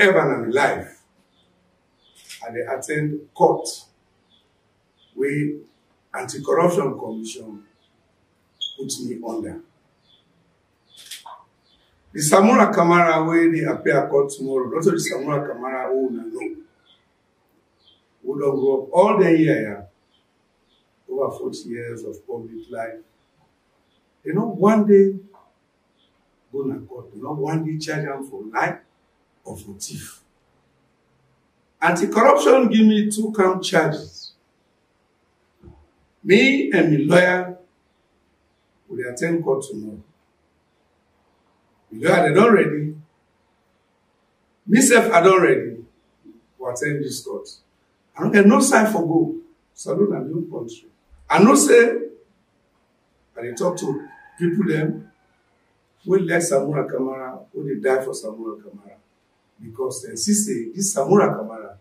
ever in life, I dey attend court where Anti-Corruption Commission put me under. The Samura Kamara wey dey appear court tomorrow, not only Samura Kamara who una know, who don grow up all the year, over 40 years of public life. They not one day go to court, they not one day charge them for life or for thief. Anti-corruption give me 2 count charges. Me and my lawyer will attend court tomorrow. The lawyer, they don't ready. Myself, I don't ready to attend this court. I don't get no sign for go. Salute and new country. I know say, I dey talk to people them who like Samura Kamara, who they die for Samura Kamara. Because they see say, this Samura Kamara,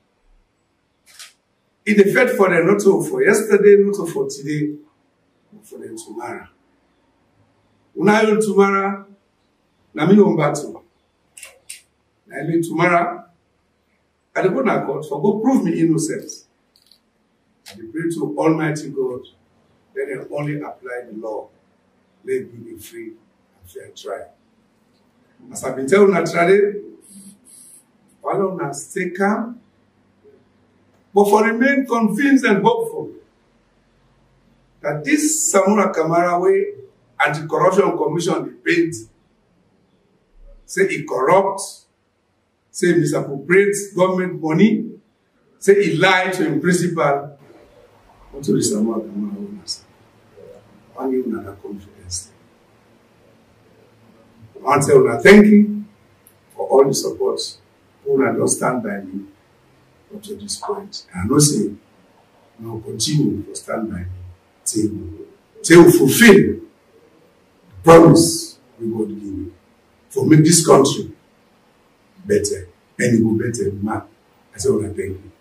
it dey fed for them not for yesterday, not for today, but for them tomorrow. Una you tomorrow, na me on battle. I mean tomorrow, I dey go na court for go prove me innocent. I dey pray to Almighty God, then I only apply the law. Let me be free and fair trial. As I've been telling naturally, follow now, stay calm, but for remain convinced and hopeful that this Samura Kamara way Anti-Corruption Commission dey paint, say he corrupt, say he misappropriates government money, say he lied to him principal. What to the Samura Kamara owners? I give another confidence. I want to tell you thank you for all the support. Una don't stand by me up to this point. And I know say, I will continue to stand by me till we fulfill the promise we God give me for make this country better and it will better man. I say, thank you.